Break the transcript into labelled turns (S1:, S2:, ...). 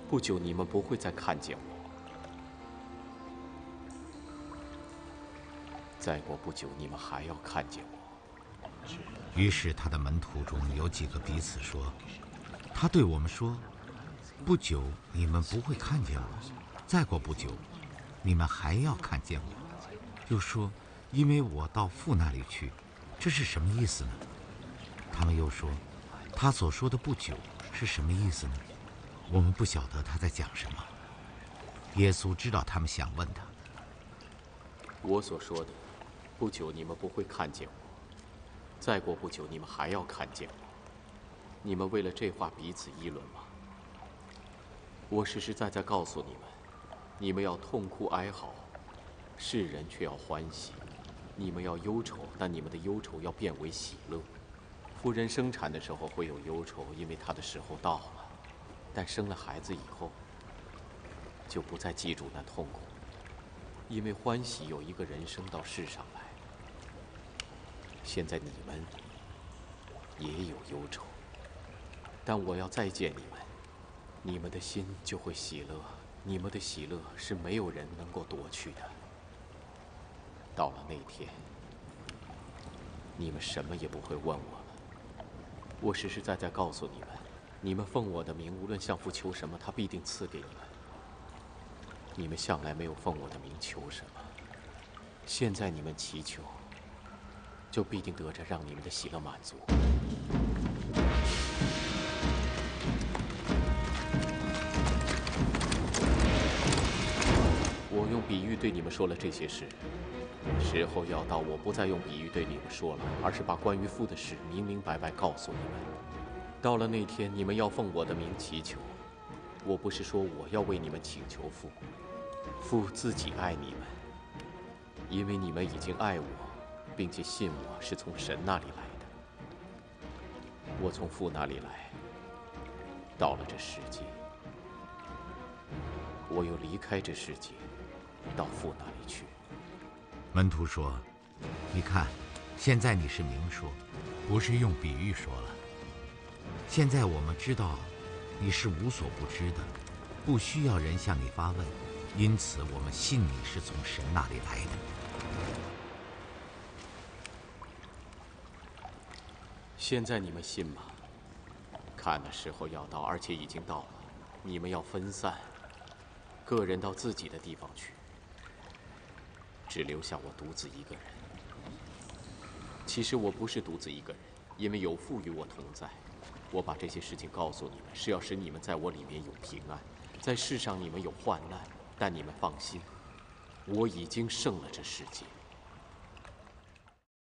S1: 不久你们不会再看见我。再过不久，你们还要看见我。
S2: 于是他的门徒中有几个彼此说：“他对我们说，不久你们不会看见我，再过不久，你们还要看见我。”又说：“因为我到父那里去。”这是什么意思呢？他们又说：“他所说的不久是什么意思呢？我们不晓得他在讲什么。”耶稣知道他们想问他。
S1: 我所说的，不久你们不会看见我，再过不久你们还要看见我。你们为了这话彼此议论吗？我实实在在告诉你们，你们要痛哭哀嚎，世人却要欢喜；你们要忧愁，但你们的忧愁要变为喜乐。妇人生产的时候会有忧愁，因为她的时候到了；但生了孩子以后，就不再记住那痛苦，因为欢喜有一个人生到世上来。现在你们也有忧愁，但我要再见你们，你们的心就会喜乐，你们的喜乐是没有人能够夺去的。到了那天，你们什么也不会问我了。我实实在在告诉你们，你们奉我的名，无论向父求什么，他必定赐给你们。你们向来没有奉我的名求什么，现在你们祈求，就必定得着让你们的喜乐满足。我用比喻对你们说了这些事，时候要到，我不再用比喻对你们说了，而是把关于父的事明明白白告诉你们。到了那天，你们要奉我的名祈求，我不是说我要为你们请求父，父自己爱你们，因为你们已经爱我，并且信我是从神那里来的。我从父那里来，到了这世界，我又离开这世界，到父那里去。
S2: 门徒说：“你看，现在你是明说，不是用比喻说了。现在我们知道你是无所不知的，不需要人向你发问，因此我们信你是从神那里来的。”
S1: 现在你们信吗？看的时候要到，而且已经到了。你们要分散，个人到自己的地方去，只留下我独自一个人。其实我不是独自一个人，因为有父与我同在。我把这些事情告诉你们，是要使你们在我里面有平安。在世上你们有患难，但你们放心，我已经胜了这世界。